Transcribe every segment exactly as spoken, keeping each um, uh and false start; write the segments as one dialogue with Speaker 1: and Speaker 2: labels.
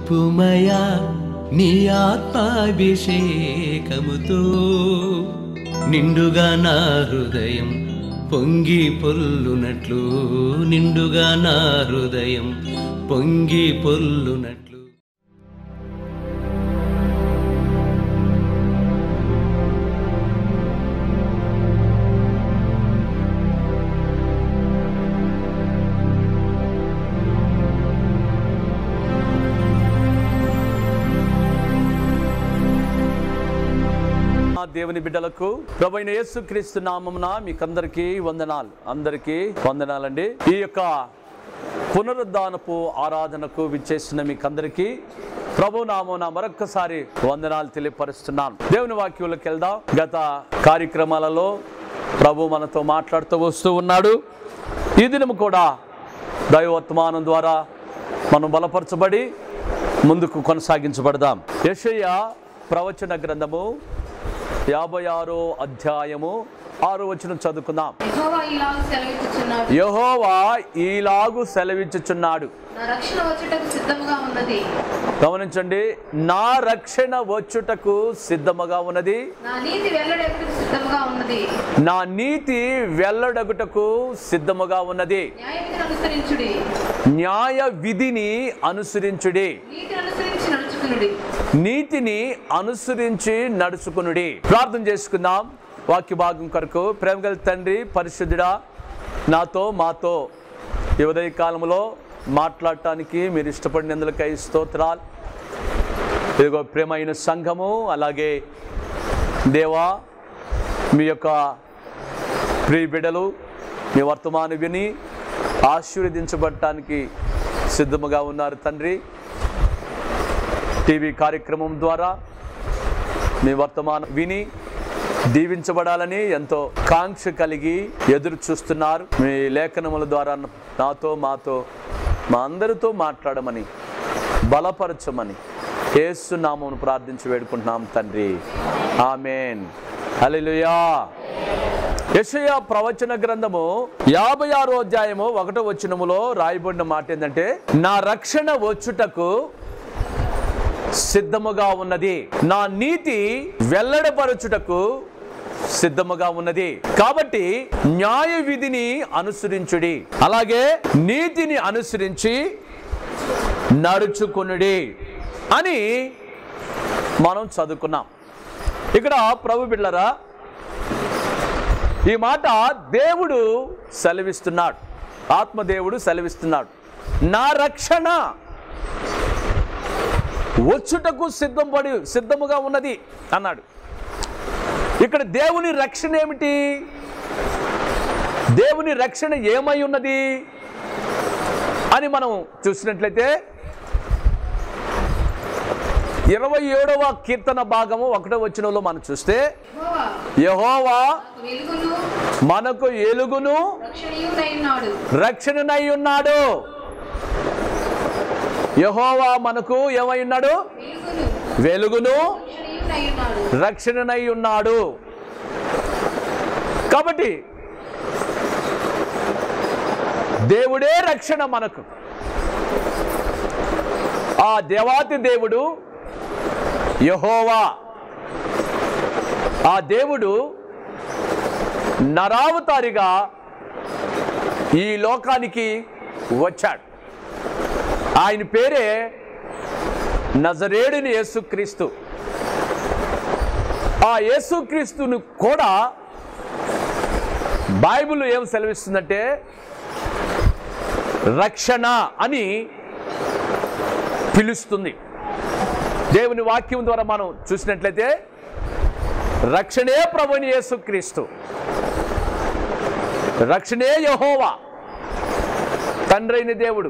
Speaker 1: నింపుమయా నీ ఆత్మాభిషేకముతో నిండుగా నా హృదయం పొంగి పొల్లునట్లు నిండుగా నా హృదయం పొంగి పొల్లునట్లు.
Speaker 2: దేవుని బిడ్డలకు ప్రభువైన యేసుక్రీస్తు నామమున మీకందరికీ వందనాలు. అందరికీ వందనాలండి. ఈ యొక్క పునరుద్ధానపు ఆరాధనకు విచ్చేసిన మీకందరికీ ప్రభు నామమున మరొక్కసారి వందనాలు తెలియపరుస్తున్నాను. దేవుని వాక్యంలోకి వెళ్దాం. గత కార్యక్రమాలలో ప్రభు మనతో మాట్లాడుతూ వస్తూ ఉన్నాడు. ఈ దినము కూడా దైవవర్తమానం ద్వారా మనం బలపరచబడి ముందుకు కొనసాగించబడదాం. యెషయా ప్రవచన గ్రంథము యాభై ఆరో అధ్యాయము ఆరో వచనం చదువుకుందాం. యెహోవా ఈలాగు సెలవిచ్చుచున్నాడు, గమనించండి, నా రక్షణ వచ్చుటకు సిద్ధముగా ఉన్నది, నా నీతి వెల్లడగుటకు సిద్ధముగా ఉన్నది. న్యాయ విధిని అనుసరించుడి, నీతిని అనుసరించి నడుచుకునుడి. ప్రార్థన చేసుకుందాం. వాక్య భాగం కొరకు. ప్రేమగల తండ్రి, పరిశుద్ధుడా, నాతో మాతో ఈ ఉదయ కాలంలో మాట్లాడటానికి మీరు ఇష్టపడినందులకై స్తోత్రాలు. ఇదిగో ప్రేమైన సంఘము, అలాగే దేవా మీ యొక్క ప్రియ బిడ్డలు మీ వర్తమానం విని ఆశీర్వదించబడటానికి సిద్ధముగా ఉన్నారు తండ్రి. టీవీ కార్యక్రమం ద్వారా మీ వర్తమానం విని దీవించబడాలని ఎంతో కాంక్ష కలిగి ఎదురు చూస్తున్నారు. మీ లేఖనముల ద్వారా నాతో మాతో మా అందరితో మాట్లాడమని బలపరచమని యేసు నామమును ప్రార్థించి వేడుకుంటున్నాం తండ్రి. ఆమేన్. హల్లెలూయా. యెషయా ప్రవచన గ్రంథము యాభై ఆరో అధ్యాయము ఒకటో వచనములో రాయబడిన మాట ఏంటంటే, నా రక్షణ వచ్చుటకు సిద్ధముగా ఉన్నది, నా నీతి వెల్లడపరచుటకు సిద్ధముగా ఉన్నది. కాబట్టి న్యాయ విధిని అనుసరించుడి, అలాగే నీతిని అనుసరించి నడుచుకునుడి అని మనం చదువుకున్నాం. ఇక్కడ ప్రభు బిడ్డలారా, ఈ మాట దేవుడు సెలవిస్తున్నాడు, ఆత్మదేవుడు సెలవిస్తున్నాడు. నా రక్షణ వచ్చుటకు సిద్ధం పడి సిద్ధముగా ఉన్నది అన్నాడు. ఇక్కడ దేవుని రక్షణ ఏమిటి? దేవుని రక్షణ ఏమై ఉన్నది అని మనం చూసినట్లయితే ఇరవై ఏడవ కీర్తన భాగము ఒకటో వచనంలో మనం చూస్తే, యెహోవా మనకు ఎలుగును రక్షణనై ఉన్నాడు. యెహోవా మనకు ఏమై ఉన్నాడు? వెలుగును రక్షణనై ఉన్నాడు. కాబట్టి దేవుడే రక్షణ మనకు. ఆ దేవాతి దేవుడు యెహోవా, ఆ దేవుడు నరావతారిగా ఈ లోకానికి వచ్చాడు. ఆయన పేరే నజరేయుడైన యేసుక్రీస్తు. ఆ యేసుక్రీస్తును కూడా బైబిల్ ఏం సెలవిస్తుందంటే రక్షణ అని పిలుస్తుంది. దేవుని వాక్యం ద్వారా మనం చూసినట్లయితే రక్షణే ప్రభువైన యేసుక్రీస్తు, రక్షణే యెహోవా, తండ్రి అయిన దేవుడు.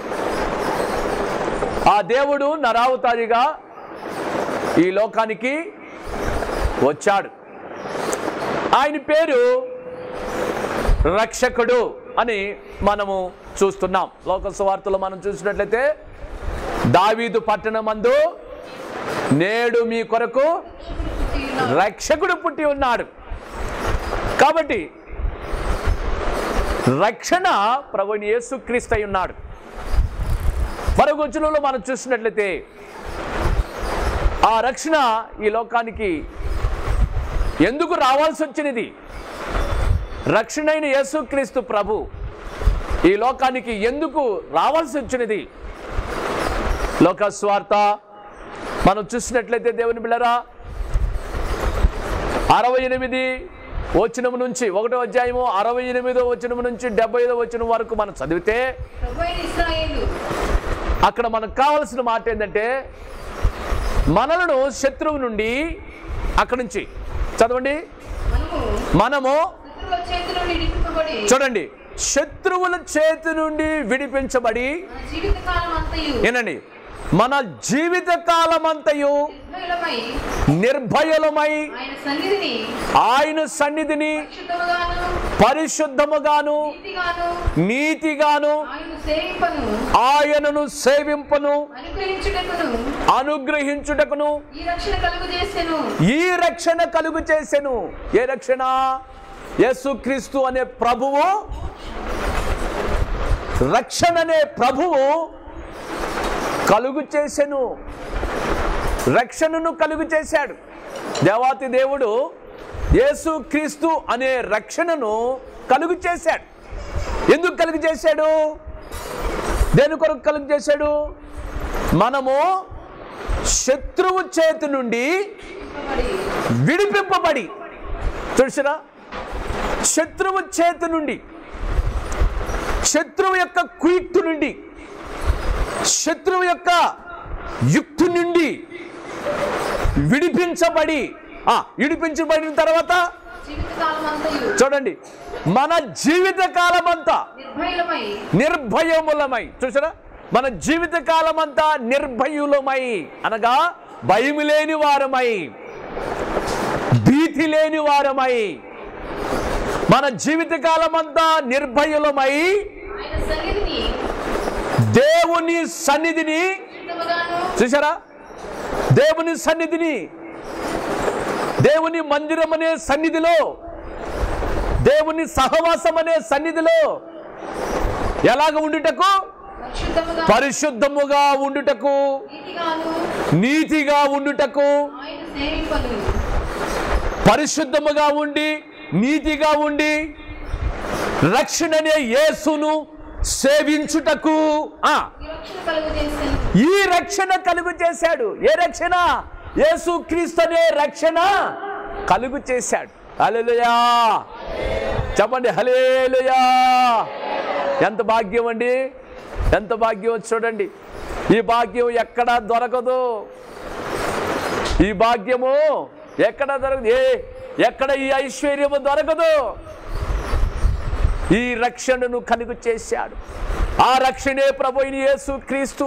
Speaker 2: ఆ దేవుడు నరావతారిగా ఈ లోకానికి వచ్చాడు. ఆయన పేరు రక్షకుడు అని మనము చూస్తున్నాం. లోక సువార్తలో మనం చూసినట్లయితే, దావీదు పట్టణమందు నేడు మీ కొరకు రక్షకుడు పుట్టి ఉన్నాడు. కాబట్టి రక్షణ ప్రభువైన యేసుక్రీస్తు అయి ఉన్నాడు. మరొక వచనంలో మనం చూసినట్లయితే ఆ రక్షణ ఈ లోకానికి ఎందుకు రావాల్సి వచ్చినది? రక్షణ అయిన యేసుక్రీస్తు ప్రభు ఈ లోకానికి ఎందుకు రావాల్సి వచ్చినది? లోక స్వార్థ మనం చూసినట్లయితే దేవుని బిడ్డలారా అరవై ఎనిమిది వచనం నుంచి ఒకటో అధ్యాయము అరవై ఎనిమిదో వచనం నుంచి డెబ్బై ఐదో వచనం వరకు మనం చదివితే అక్కడ మనకు కావాల్సిన మాట ఏంటంటే మనలను శత్రువు నుండి అక్కడి నుంచి చదవండి మనము చూడండి శత్రువుల చేతి నుండి విడిపించబడి ఏనండి మన జీవిత కాలమంతయు నిర్భయలమై ఆయన సన్నిధిని పరిశుద్ధముగాను నీతిగాను ఆయనను సేవింపను అనుగ్రహించుటకును ఈ రక్షణ కలుగు చేసెను. ఏ రక్షణ? యేసుక్రీస్తు అనే ప్రభువు, రక్షణ అనే ప్రభువు కలుగు చేసెను, రక్షణను కలుగు చేశాడు. దేవాతి దేవుడు యేసుక్రీస్తు అనే రక్షణను కలుగు చేశాడు. ఎందుకు కలుగు చేశాడు? దేని కొరకు కలుగు చేశాడు? మనము శత్రువు చేతి నుండి విడిపింపబడి, చూసిరా, శత్రువు చేతి నుండి, శత్రువు యొక్క కుయుక్తు నుండి, శత్రువు యొక్క యుక్తి నుండి విడిపించబడి, ఆ విడిపించబడిన తర్వాత చూడండి మన జీవిత కాలమంతా నిర్భయములమై, చూసారా, మన జీవిత కాలమంతా నిర్భయులమై అనగా భయం లేని వారమై, భీతి లేని వారమై, మన జీవిత కాలమంతా నిర్భయులమై దేవుని సన్నిధిని, చూసారా, దేవుని సన్నిధిని, దేవుని మందిరం అనే సన్నిధిలో, దేవుని సహవాసం అనే సన్నిధిలో ఎలాగ ఉండుటకు? పరిశుద్ధముగా ఉండుటకు, నీతిగా ఉండుటకు, పరిశుద్ధముగా ఉండి నీతిగా ఉండి రక్షణ అనే యేసును సేవించుటకు ఈ రక్షణ కలుగు చేశాడు. ఏ రక్షణ? యేసుక్రీస్తు అనే రక్షణ కలుగు చేశాడు. హల్లెలూయా చెప్పండి, హల్లెలూయా. ఎంత భాగ్యం అండి, ఎంత భాగ్యం. చూడండి, ఈ భాగ్యం ఎక్కడా దొరకదు. ఈ భాగ్యము ఎక్కడ దొరకదు, ఏ ఎక్కడ ఈ ఐశ్వర్యము దొరకదు. ఈ రక్షణను కలుగు చేశాడు. ఆ రక్షణే ప్రభు అయిన యేసుక్రీస్తు.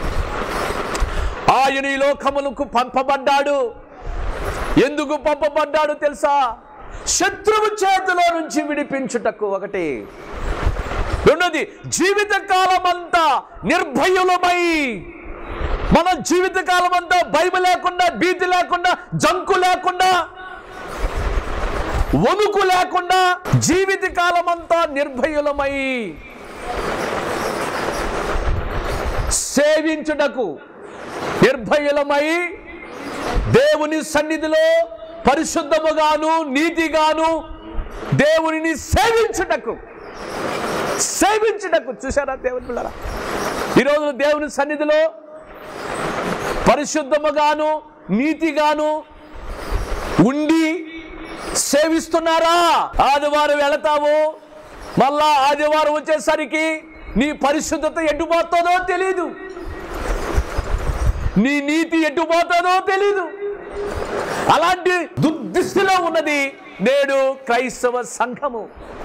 Speaker 2: ఆయన ఈ లోకములకు పంపబడ్డాడు. ఎందుకు పంపబడ్డాడు తెలుసా? శత్రువు చేతిలో నుంచి విడిపించుటకు ఒకటి. రెండోది, జీవిత కాలమంతా నిర్భయులమై, మన జీవిత కాలమంతా భయం లేకుండా, భీతి లేకుండా, జంకు లేకుండా, వణుకు లేకుండా జీవిత కాలమంతా నిర్భయులమై సేవించుటకు, నిర్భయులమై దేవుని సన్నిధిలో పరిశుద్ధముగాను నీతిగాను దేవునిని సేవించుటకు, సేవించుటకు. చూసారా దేవుని పిల్లరా, ఈరోజు దేవుని సన్నిధిలో పరిశుద్ధముగాను నీతిగాను ఉండి సేవిస్తున్నారా? ఆదివారం వెళతావు, మళ్ళా ఆదివారం వచ్చేసరికి నీ పరిశుద్ధత ఎట్టుపోతుందో తెలీదు, నీ నీతి ఎట్టుపోతుందో తెలీదు. అలాంటి దుర్దిష్టిలో ఉన్నది నేడు క్రైస్తవ సంఘము.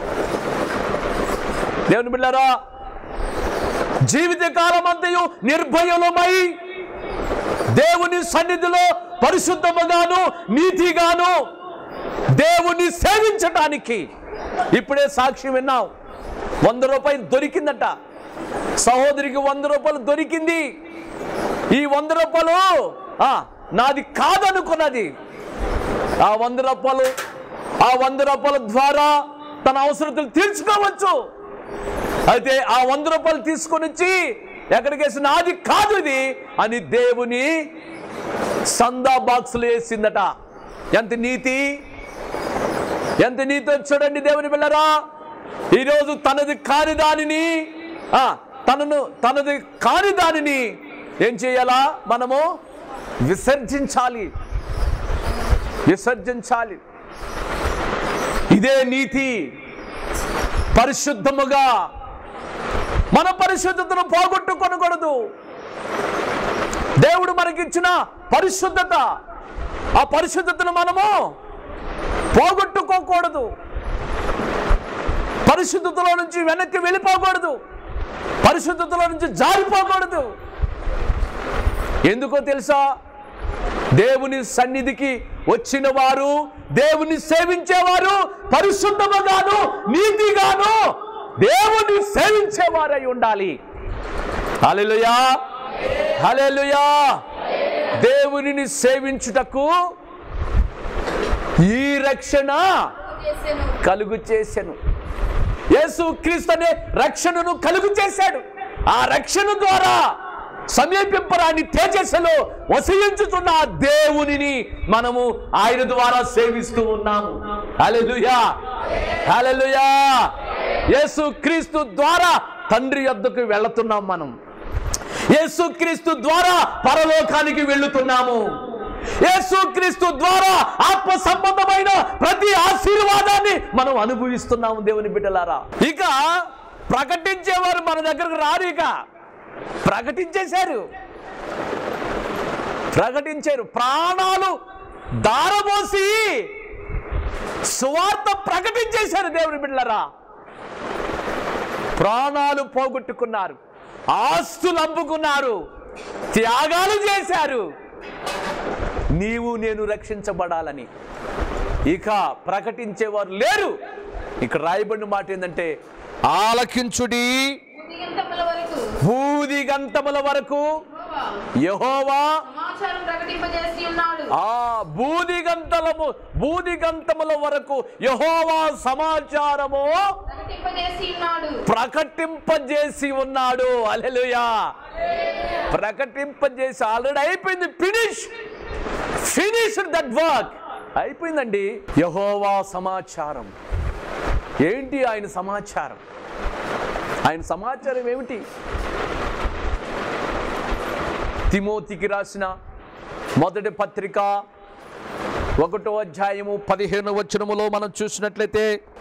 Speaker 2: దేవుని బిడ్డలారా, జీవిత కాలమంతయు నిర్భయులమై దేవుని సన్నిధిలో పరిశుద్ధముగాను నీతిగాను దేవుని సేవించటానికి. ఇప్పుడే సాక్షి విన్నాం, వంద రూపాయలు దొరికిందట సహోదరికి, వంద రూపాయలు దొరికింది. ఈ వంద రూపాయలు నాది కాదనుకున్నది. ఆ వంద రూపాయలు ఆ వంద రూపాయల ద్వారా తన అవసరతలు తీర్చుకోవచ్చు. అయితే ఆ వంద రూపాయలు తీసుకొని వచ్చి ఎక్కడికి వేసి నాది కాదు ఇది అని దేవుని సందా బాక్సులు వేసిందట. ఎంత నీతి, ఎంత నీతి చూడండి దేవుని పిల్లరా. ఈరోజు తనది కాని దానిని తనను తనది కాని దానిని ఏం చేయాలా? మనము విసర్జించాలి, విసర్జించాలి. ఇదే నీతి. పరిశుద్ధముగా మన పరిశుద్ధతను పోగొట్టుకొనకూడదు. దేవుడు మనకిచ్చిన పరిశుద్ధత, ఆ పరిశుద్ధతను మనము పోగొట్టుకోకూడదు. పరిశుద్ధతలో నుంచి వెనక్కి వెళ్ళిపోకూడదు, పరిశుద్ధతలో నుంచి జారిపోకూడదు. ఎందుకో తెలుసా? దేవుని సన్నిధికి వచ్చిన వారు, దేవుని సేవించేవారు పరిశుద్ధముగాను నీతిగాను దేవుని సేవించేవారై ఉండాలి. హల్లెలూయా, హల్లెలూయా. దేవునిని సేవించుటకు ఈ రక్షణ కలుగు చేసెను. యేసుక్రీస్తు అనే రక్షణను కలుగు చేశాడు. ఆ రక్షణ ద్వారా సమీపింపరాని తేజస్సులో వసించుతున్న ఆ దేవునిని మనము ఆయన ద్వారా సేవిస్తూ ఉన్నాము. హల్లెలూయా, హల్లెలూయా. యేసుక్రీస్తు ద్వారా తండ్రి యొద్దకు వెళుతున్నాం. మనం యేసుక్రీస్తు ద్వారా పరలోకానికి వెళుతున్నాము. యేసుక్రీస్తు ద్వారా ఆత్మ సంబంధమైన ప్రతి ఆశీర్వాదాన్ని మనం అనుభవిస్తున్నాము దేవుని బిడ్డలారా. ఇక ప్రకటించేవారు మన దగ్గరకు రారు. ఇక ప్రకటించేశారు, ప్రకటించారు. ప్రాణాలు దారబోసి సువార్త ప్రకటించేశారు దేవుని బిడ్డలారా. ప్రాణాలు పోగొట్టుకున్నారు, ఆస్తులు అమ్ముకున్నారు, త్యాగాలు చేశారు, నీవు నేను రక్షించబడాలని. ఇక ప్రకటించేవారు లేరు. ఇక్కడ రాయబడిన మాట ఏంటంటే, ఆలకించుడి భూదిగంతముల వరకు యెహోవా ఆ భూదిగంతలము భూదిగంతముల వరకు యెహోవా సమాచారము ప్రకటింపజేసి ఉన్నాడు. హల్లెలూయా. ప్రకటింపజేసి ఆల్రెడీ అయిపోయింది. Finish finish that work. అయిపోయిందండి. యెహోవా సమాచారం ఏంటి? ఆయన సమాచారం, ఆయన సమాచారం ఏమిటి? తిమోతికి రాసిన మొదటి పత్రిక ఒకటో అధ్యాయము పదిహేను వచనములో మనం చూసినట్లయితే,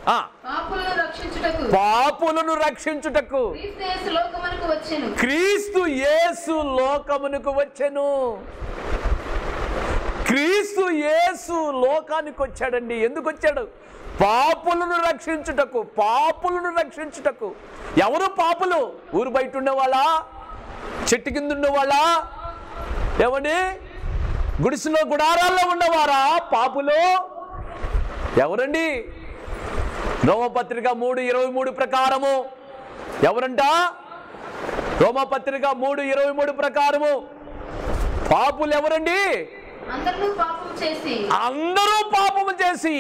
Speaker 2: పాపులను రక్షించుటకు క్రీస్తు యేసు లోకమునకు వచ్చెను. క్రీస్తు యేసు లోకానికి వచ్చాడండి. ఎందుకు వచ్చాడు? పాపులను రక్షించుటకు. పాపులను రక్షించుటకు. ఎవరు పాపులు? ఊరు బయట ఉండేవాళ్ళ, చెట్టు కింద ఉండేవాళ్ళ, ఏమండి గుడిసెలో గుడారాల్లో ఉన్నవారా పాపులు? ఎవరండి? రోమపత్రిక మూడు ఇరవై మూడు ప్రకారము ఎవరంట? రోమపత్రిక మూడు ఇరవై మూడు ప్రకారము పాపులు ఎవరండి? అందరూ పాపము చేసి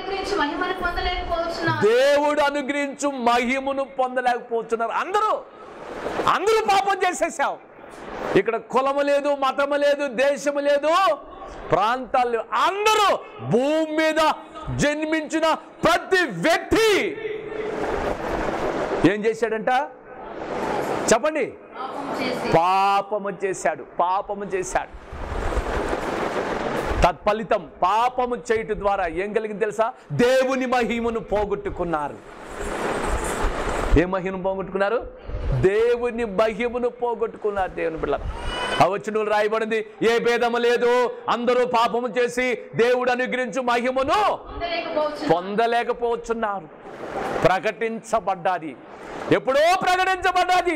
Speaker 2: దేవుడు అనుగ్రహించు మహిమను పొందలేకపోతున్నారు. అందరూ అందరూ పాపం చేసేసావు. ఇక్కడ కులము లేదు, మతము లేదు, దేశము లేదు, ప్రాంతాలు లేవు. అందరూ భూమి మీద జన్మించిన ప్రతి వ్యక్తి ఏం చేశాడంట? చెప్పండి. పాపము చేశాడు. పాపము చేశాడు. తత్ఫలితం పాపము చేయటం ద్వారా ఏం కలిగింది తెలుసా? దేవుని మహిమను పోగొట్టుకున్నారు. ఏ మహిమను పోగొట్టుకున్నారు? దేవుని మహిమను పోగొట్టుకున్నారు. దేవుని బిడ్డలారా, ఆ వచనంలో రాయబడింది, ఏ భేదము లేదు, అందరూ పాపము చేసి దేవుడు అనుగ్రహించు మహిమను పొందలేకపోతున్నారు. ప్రకటించబడ్డాది, ఎప్పుడో ప్రకటించబడ్డాది.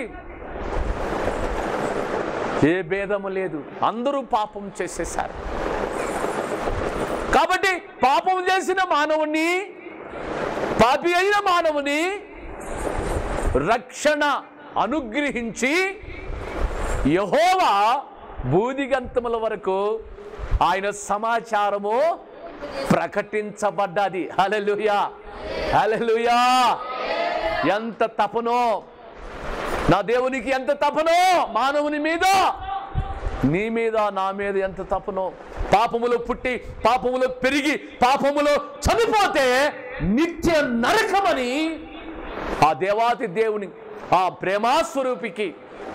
Speaker 2: ఏ భేదము లేదు, అందరూ పాపం చేసేసారు. కాబట్టి పాపం చేసిన మానవుని, పాపి అయిన మానవుని రక్షణ అనుగ్రహించి యెహోవా భూదిగంతముల వరకు ఆయన సమాచారము ప్రకటించబడ్డది. హల్లెలూయా, హల్లెలూయా. ఎంత తపనో, నా దేవునికి ఎంత తపనో మానవుని మీద, నీ మీద నా మీద ఎంత తపనో. పాపములో పుట్టి పాపములో పెరిగి పాపములో చనిపోతే నిత్య నరకమని ఆ దేవాతి దేవుని ఆ ప్రేమాస్వరూపికి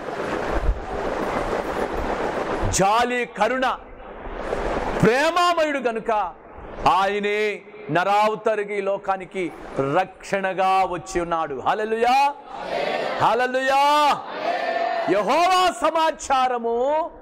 Speaker 2: జాలి కరుణ ప్రేమామయుడు గనుక ఆయనే నరావతరిగి లోకానికి రక్షణగా వచ్చి ఉన్నాడు. హల్లెలూయా, హల్లెలూయా. యెహోవా సమాచారము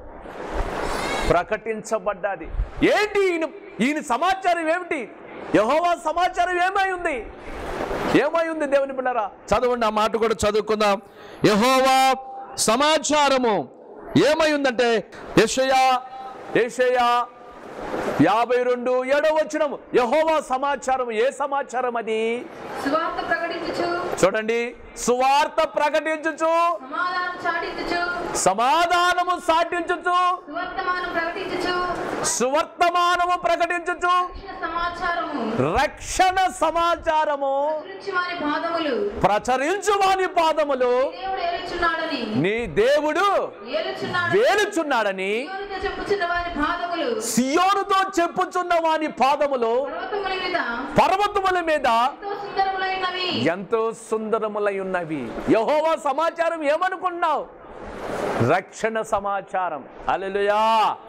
Speaker 2: ప్రకటించబడ్డది. ఏంటి ఈయన ఈయన సమాచారం ఏమిటి? యెహోవా సమాచారం ఏమై ఉంది? ఏమై ఉంది దేవుని బిడ్డలారా? చదవండి, ఆ మాట కూడా చదువుకుందాం. యెహోవా సమాచారము ఏమై ఉందంటే యెషయా యెషయా యాభై రెండు ఏడవ వచనం. యెహోవా సమాచారం ఏ సమాచారం అది?
Speaker 3: సువార్త ప్రకటించుచు,
Speaker 2: చూడండి, సువార్త ప్రకటించుచు,
Speaker 3: సమాధానం చాటించుచు,
Speaker 2: సమాధానము సాటించుచు,
Speaker 3: సువర్తమానం ప్రకటించుచు,
Speaker 2: సువర్తమానము ప్రకటించుచు,
Speaker 3: రక్షణ సమాచారము
Speaker 2: రక్షణ సమాచారము
Speaker 3: ప్రచురించి వారి పాదములు,
Speaker 2: ప్రచరించు వాని పాదములు
Speaker 3: దేవుడు ఏలుచున్నాడని,
Speaker 2: నీ దేవుడు
Speaker 3: ఏలుచున్నాడని,
Speaker 2: వేలుచున్నాడని
Speaker 3: సియోనుతో చెప్పుచున్న వారి పాదములు,
Speaker 2: సియోనుతో చెప్పుచున్న వాని పాదములు
Speaker 3: పర్వతముల మీద
Speaker 2: పర్వతముల మీద
Speaker 3: ఎంతో సుందరములైనవి.
Speaker 2: ఎంతో సుందరములై ఉన్నవి. యెహోవా సమాచారం ఏమనుకున్నావు? రక్షణ సమాచారం. హల్లెలూయా.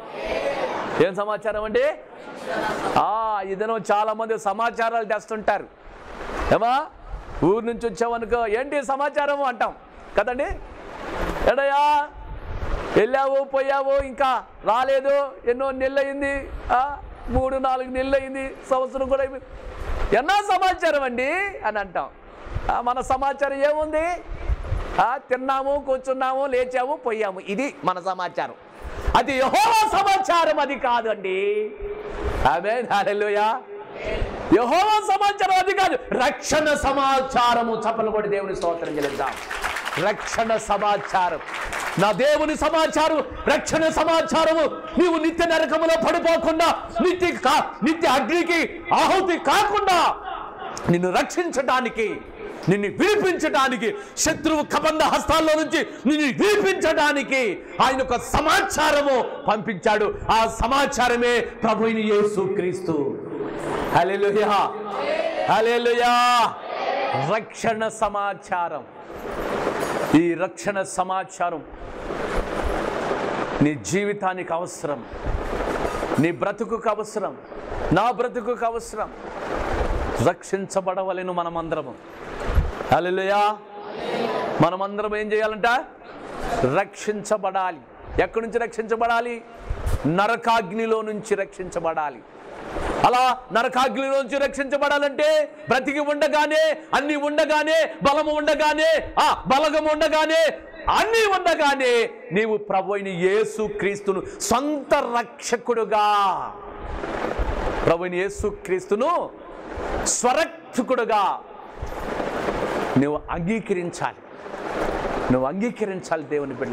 Speaker 2: ఏం సమాచారం అండి? ఆ ఇదనో చాలా మంది సమాచారాలు తెస్తుంటారు. ఏమా ఊరు నుంచి వచ్చావనుకో, ఏంటి సమాచారం అంటాం కదండి. ఎడయా వెళ్ళావు పోయావు ఇంకా రాలేదు, ఎన్నో నెలలు అయింది, మూడు నాలుగు నెలలు అయింది, సంవత్సరం కూడా అయిపోయింది, ఎన్నో సమాచారం అండి అని అంటాం. మన సమాచారం ఏముంది? తిన్నాము, కూర్చున్నాము, లేచాము, పోయాము, ఇది మన సమాచారం. అది యెహోవా సమాచారం అది కాదు అండి. ఆమేన్, హల్లెలూయా. యెహోవా సమాచారం అది కాదు, రక్షణ సమాచారము. చప్పలు కొట్టి దేవుని స్తోత్రం చెల్లిద్దాం. రక్షణ సమాచారం, నా దేవుని సమాచారం, రక్షణ సమాచారము. నీవు నిత్య నరకములో పడిపోకుండా, నిత్య నిత్య అగ్నికి ఆహుతి కాకుండా నిన్ను రక్షించడానికి, నిన్ను విడిపించడానికి, శత్రువు కబంధ హస్తాల్లో నుంచి నిన్ను విడిపించడానికి ఆయన ఒక సమాచారము పంపించాడు. ఆ సమాచారమే ప్రభువైన యేసుక్రీస్తు. హల్లెలూయా, హల్లెలూయా. రక్షణ సమాచారం. ఈ రక్షణ సమాచారం నీ జీవితానికి అవసరం, నీ బ్రతుకుకు అవసరం, నా బ్రతుకుకు అవసరం. రక్షించబడవలెను మనమందరము. హల్లెలూయా. మనమందరం ఏం చేయాలంట? రక్షించబడాలి. ఎక్కడి నుంచి రక్షించబడాలి? నరకాగ్నిలో నుంచి రక్షించబడాలి. అలా నరకాగ్నిలో నుంచి రక్షించబడాలంటే బ్రతికి ఉండగానే, అన్ని ఉండగానే, బలము ఉండగానే, ఆ బలగము ఉండగానే, అన్ని ఉండగానే నీవు ప్రభువైన యేసుక్రీస్తును సొంత రక్షకుడుగా, ప్రభువైన యేసుక్రీస్తును స్వరక్షకుడుగా నువ్వు అంగీకరించాలి. నువ్వు అంగీకరించాలి దేవుని బిడ్డ.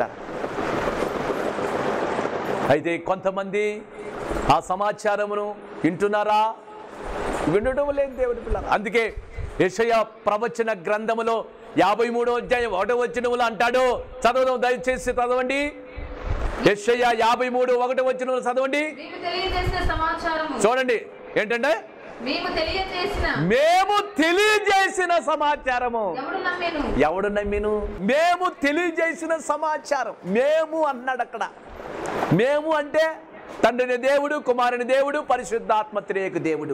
Speaker 2: అయితే కొంతమంది ఆ సమాచారమును వింటున్నారా? వినడం లేదు దేవుని పిల్లలు. అందుకే యెషయా ప్రవచన గ్రంథములో యాభై మూడో అధ్యాయం ఒకటో వచనములో అంటాడు. చదవడం దయచేసి చదవండి. యెషయా యాభై మూడు ఒకటో వచనములో చదవండి. చూడండి ఏంటంటే, మేము తెలియజేసిన సమాచారము. ఎవడు నమ్మిను? మేము తెలియజేసిన సమాచారం. మేము అన్నాడు అక్కడ. మేము అంటే తండ్రిని దేవుడు, కుమారుని దేవుడు, పరిశుద్ధాత్మ త్రియేక దేవుడు.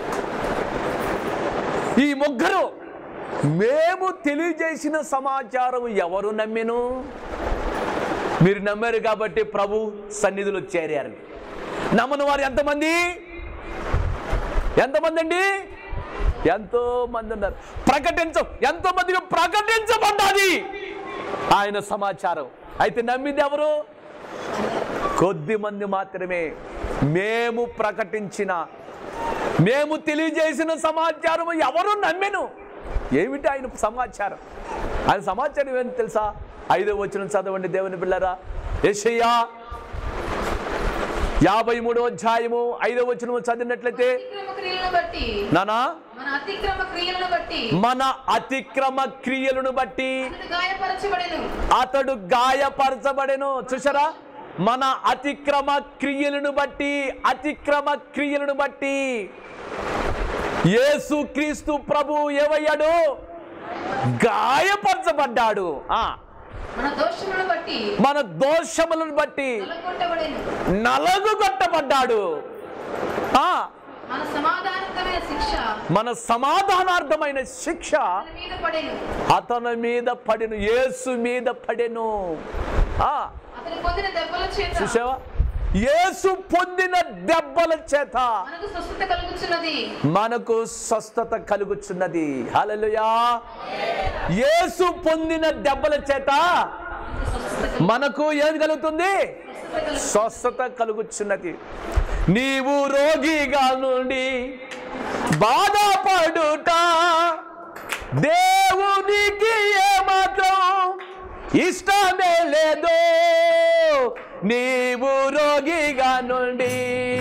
Speaker 2: ఈ ముగ్గురు మేము తెలియజేసిన సమాచారం ఎవరు నమ్మిను? మీరు నమ్మారు కాబట్టి ప్రభు సన్నిధిలో చేరారు. నమ్మని వారు ఎంతమంది? ఎంతమంది అండి? ఎంతో మంది ఉన్నారు. ప్రకటించ ఎంతో మందికి ప్రకటించబడ్డది ఆయన సమాచారం. అయితే నమ్మింది ఎవరు? కొద్ది మంది మాత్రమే. మేము ప్రకటించిన, మేము తెలియజేసిన సమాచారం ఎవరు నమ్మెను? ఏమిటి ఆయన సమాచారం? ఆయన సమాచారం ఏంటి తెలుసా? ఐదో వచనం చదవండి దేవుని బిడ్డలారా. యెషయా యాభై మూడో అధ్యాయము ఐదో వచనము చదివినట్లయితే,
Speaker 3: క్రియలను బట్టి
Speaker 2: నానా
Speaker 3: మన అతిక్రమ క్రియలను బట్టి
Speaker 2: మన అతిక్రమ క్రియలను బట్టి
Speaker 3: అతడు గాయపరచబడెను.
Speaker 2: అతడు గాయపరచబడెను. చూసారా, మన అతిక్రమ క్రియలను బట్టి అతిక్రమ క్రియలను బట్టి యేసు క్రీస్తు ప్రభు ఏమయ్యాడు? గాయపరచబడ్డాడు. ఆ
Speaker 3: మన దోషములను బట్టి
Speaker 2: మన దోషములను బట్టి
Speaker 3: నలగొట్టబడెను.
Speaker 2: నలగుగొట్టబడ్డాడు. ఆ
Speaker 3: మన సమాధానార్థమైన శిక్ష
Speaker 2: మన సమాధానార్థమైన శిక్ష
Speaker 3: అతని మీద పడెను.
Speaker 2: అతని మీద పడెను, యేసు మీద పడెను. ఆ
Speaker 3: అతని పొందిన దెబ్బల చేత
Speaker 2: చూసావా, యేసు పొందిన దెబ్బల చేత
Speaker 3: మనకు స్వస్థత కలుగుచున్నది.
Speaker 2: మనకు స్వస్థత కలుగుచున్నది. హల్లెలూయా. యేసు పొందిన దెబ్బల చేత మనకు ఏది కలుగుతుంది? స్వస్థత కలుగుచున్నది. నీవు రోగిగా నుండి బాధపడుట దేవునికి ఏమాత్రం ఇష్టమే లేదు. నీవు రోగిగా నుండి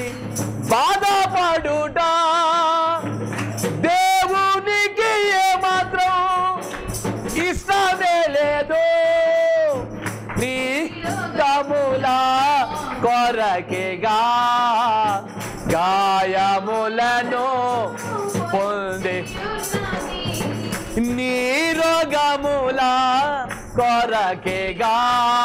Speaker 2: బాధపడుట దేవునికి ఏమాత్రం ఇష్టమే లేదు. నీ గముల కొరకేగా గాయములను పొంది నీ రోగముల కొరకేగా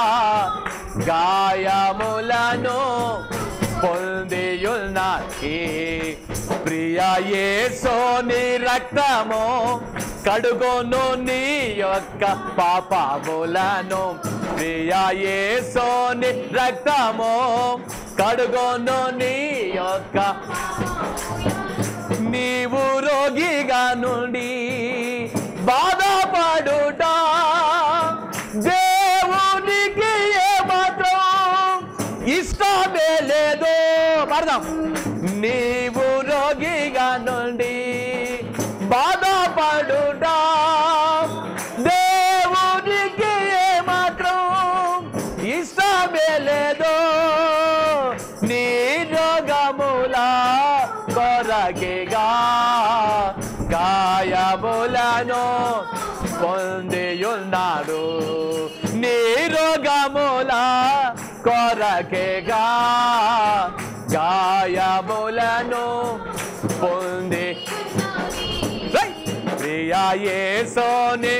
Speaker 2: గాయములను పొందియున్నది. ప్రియ యేసుని రక్తము కడుగొను నీ యొక్క పాపములను. ప్రియ యేసుని రక్తము కడుగొను నీ యొక్క నీవు రోగిగా నుండి బాధపడుట దేవునికి ఏమాత్రం ఇష్టమే లేదు. పడదాం. నీవు రోగిగా నుండి బాధపడుట దేవునికి ఏమాత్రం ఇష్టమే లేదు. నీ రోగముల కొరకేగా గాయములను పొందియున్నాడు. నీ రోగముల కొరకేగా గాయములను పొంది ప్రియ యేసుని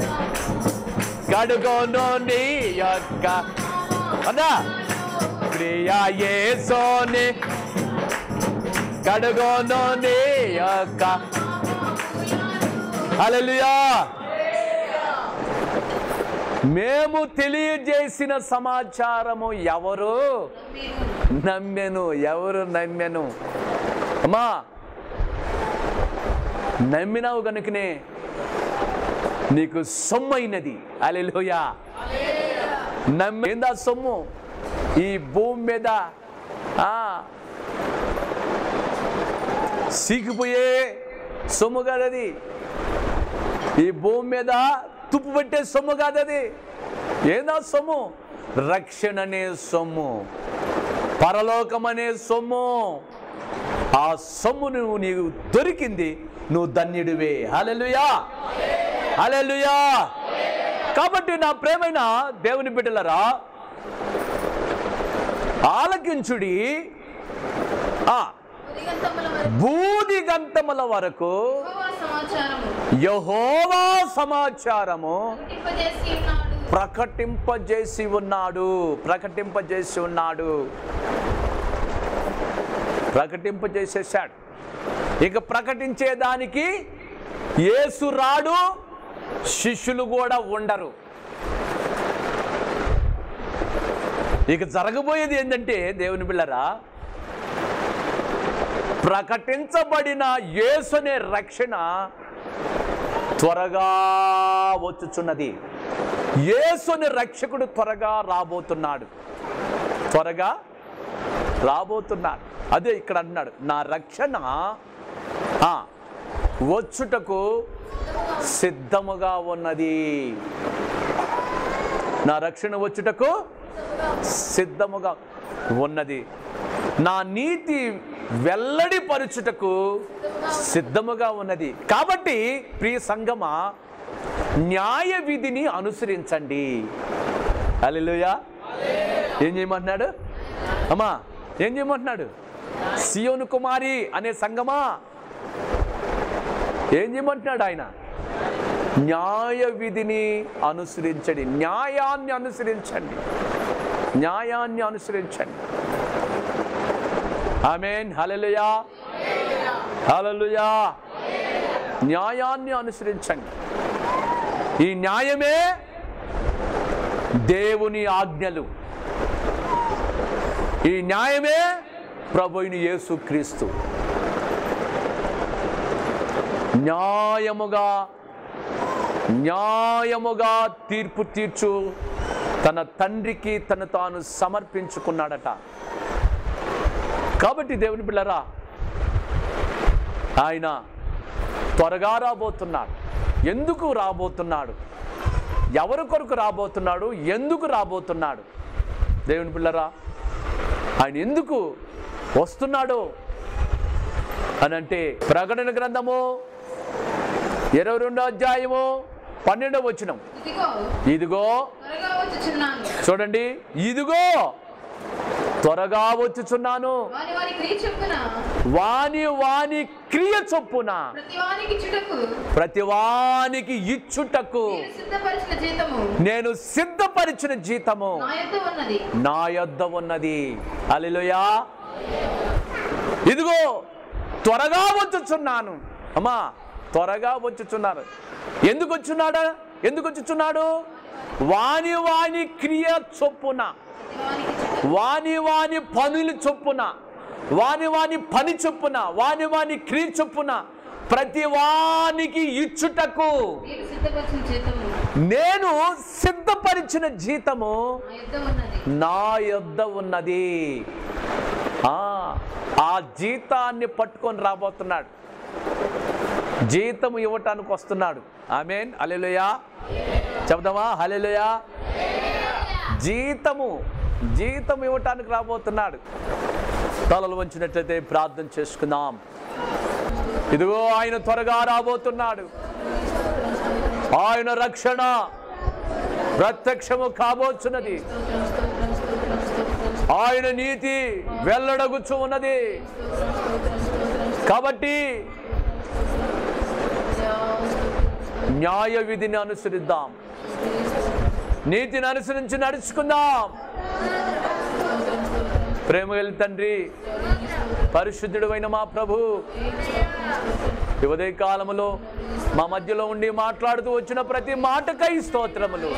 Speaker 2: కడుగొను నీ యొక్క అదా ప్రియ యేసుని కడుగొను నీ యొక్క. హల్లెలూయా. మేము తెలియజేసిన సమాచారము ఎవరు నమ్మెను? ఎవరు నమ్మెను? అమ్మా, నమ్మినావు కనుకనే నీకు సొమ్ము అయినది. హల్లెలూయా. నమ్మేందా సొమ్ము? ఈ భూమి మీద సీకిపోయే సొమ్ము కాదది. ఈ భూమి మీద తుప్పు పెట్టే సొమ్ము కాదది. ఏందా సొమ్ము? రక్షణ అనే సొమ్ము, పరలోకం అనే సొమ్ము. ఆ సొమ్ము నువ్వు నీకు దొరికింది, నువ్వు ధన్యుడివే. హల్లెలూయా, హల్లెలూయా. కాబట్టి నా ప్రేమైన దేవుని బిడ్డలారా, ఆలకించుడి. ఆ భూదిగంతముల వరకు యెహోవా సమాచారము ప్రకటింపజేసి ఉన్నాడు. ప్రకటింపజేసి ఉన్నాడు ప్రకటింపజేసేసాడు. ఇక ప్రకటించేదానికి యేసు రాడు, శిష్యులు కూడా ఉండరు. ఇక జరగబోయేది ఏంటంటే దేవుని బిళ్ళరా, ప్రకటించబడిన యేసు అనే రక్షణ త్వరగా వచ్చుచున్నది. యేసు అనే రక్షకుడు త్వరగా రాబోతున్నాడు. త్వరగా రాబోతున్నాడు. అదే ఇక్కడ అన్నాడు, నా రక్షణ వచ్చుటకు సిద్ధముగా ఉన్నది. నా రక్షణ వచ్చుటకు సిద్ధముగా ఉన్నది. నా నీతి వెల్లడిపరుచుటకు సిద్ధముగా ఉన్నది. కాబట్టి ప్రియ సంగమా, న్యాయ విధిని అనుసరించండి. హల్లెలూయా. ఏం చేయమంటున్నాడు అమ్మా? ఏం చేయమంటున్నాడు? సియోను కుమారి అనే సంగమా ఏం చేయమంటున్నాడు ఆయన? న్యాయ విధిని అనుసరించండి, న్యాయాన్ని అనుసరించండి, న్యాయాన్ని అనుసరించండి. ఆమేన్. హల్లెలూయా, హల్లెలూయా. న్యాయాన్ని అనుసరించండి. ఈ న్యాయమే దేవుని ఆజ్ఞలు, ఈ న్యాయమే ప్రభువైన యేసుక్రీస్తు. న్యాయముగా న్యాయముగా తీర్పు తీర్చు తన తండ్రికి తను తాను సమర్పించుకున్నాడట. కాబట్టి దేవుని పిల్లరా, ఆయన త్వరగా రాబోతున్నాడు. ఎందుకు రాబోతున్నాడు? ఎవరి కొరకు రాబోతున్నాడు? ఎందుకు రాబోతున్నాడు? దేవుని పిల్లరా, ఆయన ఎందుకు వస్తున్నాడు అని అంటే, ప్రకటన గ్రంథము ఇరవై రెండో అధ్యాయము పన్నెండవ వచనం. ఇదిగో చూడండి, ఇదిగో త్వరగా వచ్చుచున్నాను, వాని వాని క్రియ చొప్పున ప్రతి వానికి ఇచ్చుటకు నేను సిద్ధపరిచిన జీతము నా యొద్ద ఉన్నది. హల్లెలూయా. ఇదిగో త్వరగా వచ్చుచున్నాను. అమ్మా, త్వరగా వచ్చుచున్నారు. ఎందుకు వచ్చున్నాడా? ఎందుకు వచ్చుచున్నాడు? వాని వాని క్రియ చొప్పున, వాని వాని పనులు చొప్పున, వాని వాని పని చొప్పున, వాని వాని క్రియ చొప్పున ప్రతి వానికి ఇచ్చుటకు నేను సిద్ధపరిచిన జీతము నా యొద్ద ఉన్నది. ఆ జీతాన్ని పట్టుకొని రాబోతున్నాడు. జీతం ఇవ్వటానికి వస్తున్నాడు. ఆమేన్. హల్లెలూయా. చెప్దామా? హల్లెలూయా. జీతము జీతం ఇవ్వటానికి రాబోతున్నాడు. తలలు వంచినట్లయితే ప్రార్థన చేసుకుందాం. ఇదిగో ఆయన త్వరగా రాబోతున్నాడు. ఆయన రక్షణ ప్రత్యక్షము కాబోచున్నది. ఆయన నీతి వెల్లడగుచు ఉన్నది. కాబట్టి న్యాయ విధిని అనుసరిద్దాం, నీతిని అనుసరించి నడుచుకుందాం. ప్రేమ గల తండ్రి, పరిశుద్ధుడు అయిన మా ప్రభు, ఈ ఉదయ కాలములో మా మధ్యలో ఉండి మాట్లాడుతూ వచ్చిన ప్రతి మాటకై స్తోత్రములు.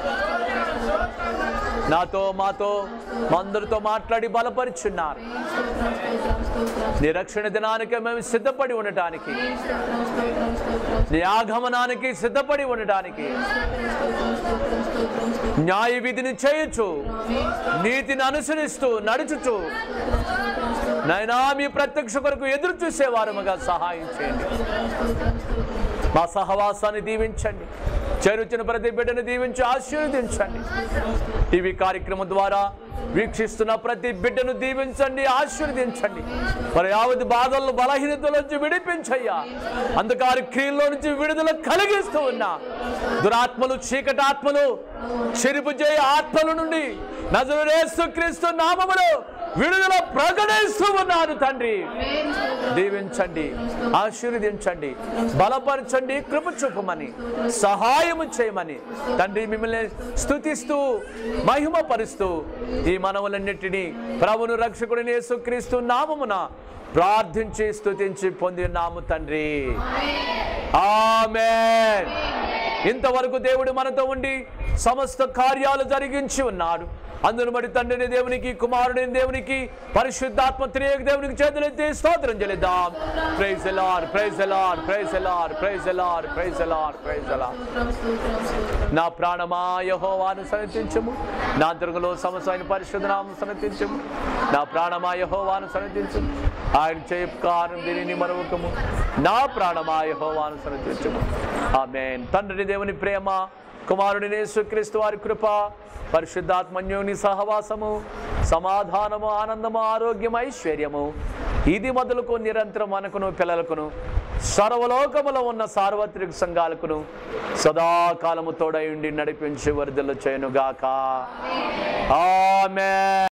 Speaker 2: నాతో మాతో మా అందరితో మాట్లాడి బలపరుచున్నారు. నీ రక్షణ దినానికి మేము సిద్ధపడి ఉండటానికి, నీ ఆగమనానికి సిద్ధపడి ఉండటానికి, న్యాయ విధిని చేయొచ్చు, నీతిని అనుసరిస్తూ నడుచుచు నైనా మీ ప్రత్యక్ష కొరకు ఎదురు చూసేవారముగా సహాయం చేయండి. మా సహవాసాన్ని దీవించండి. చేరుచిన ప్రతి బిడ్డను దీవించి ఆశీర్వదించండి. టీవీ కార్యక్రమం ద్వారా వీక్షిస్తున్న ప్రతి బిడ్డను దీవించండి, ఆశీర్వదించండి. మరి యావత్ బాధలను బలహీనతల నుంచి విడిపించయ్యా. అంధకార క్రియల్లో నుంచి విడుదల కలిగిస్తూ ఉన్నా దురాత్మలు, చీకటి ఆత్మలు, చెరుపు చేయ ఆత్మల నుండి నజరేయుడైన యేసుక్రీస్తు నామములో విడుదల ప్రకటిస్తూ ఉన్నాను తండ్రి. దీవించండి, ఆశీర్వదించండి, బలపరచండి, కృప చూపమని, సహాయము చేయమని తండ్రి మిమ్మల్ని స్తుతిస్తూ మహిమపరుస్తూ ఈ మనవులన్నిటినీ ప్రభువును రక్షకుడైన యేసుక్రీస్తు నామమున ప్రార్థించి స్తుతించి పొంది ఉన్నాము తండ్రి. ఆమేన్. ఇంతవరకు దేవుడు మనతో ఉండి సమస్త కార్యాలు జరిగించి ఉన్నాడు. అందును బట్టి తండ్రిని దేవునికి, కుమారుని దేవునికి, పరిశుద్ధాత్మ త్రియేక దేవునికి చేతులెత్తి స్తోత్రం చెల్లిద్దాం. Praise the lord, praise the lord, praise the lord, praise the lord, praise the lord, praise the lord. నా ప్రాణమా యెహోవాను సన్నతించుము, నా అంతరంగంలో సమస్తమైన పరిశుద్ధ నామమును సన్నతించుము. నా ప్రాణమా యెహోవాను సన్నతించుము, ఆయన చేయ కారణం దీనిని మరొకము. నా ప్రాణమా యెహోవాను సన్నతించుము. ఆమేన్. తండ్రి దేవుని ప్రేమ, కుమారుడిని యేసుక్రీస్తు వారి కృప, పరిశుద్ధాత్మన్యోని సహవాసము, సమాధానము, ఆనందము, ఆరోగ్యం, ఐశ్వర్యము ఇది మొదలుకు నిరంతరం మనకును పిల్లలకును సర్వలోకములో ఉన్న సార్వత్రిక సంఘాలకును సదాకాలము తోడై ఉండి నడిపించి వరదలు చేయనుగాక. ఆమేన్.